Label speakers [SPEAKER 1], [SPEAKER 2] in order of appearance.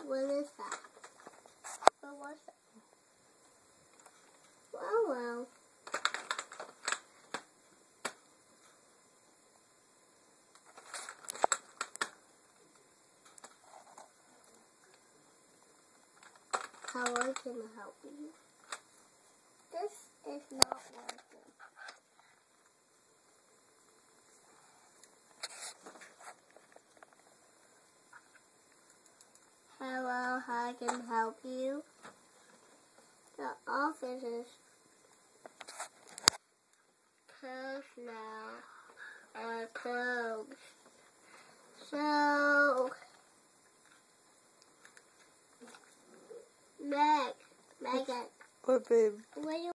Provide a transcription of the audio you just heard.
[SPEAKER 1] What is that? What was that? Well. How I can help you? This is not working. Hello, how I can help you? The office is closed now. Closed. So, Megan.
[SPEAKER 2] What, babe?
[SPEAKER 1] What do you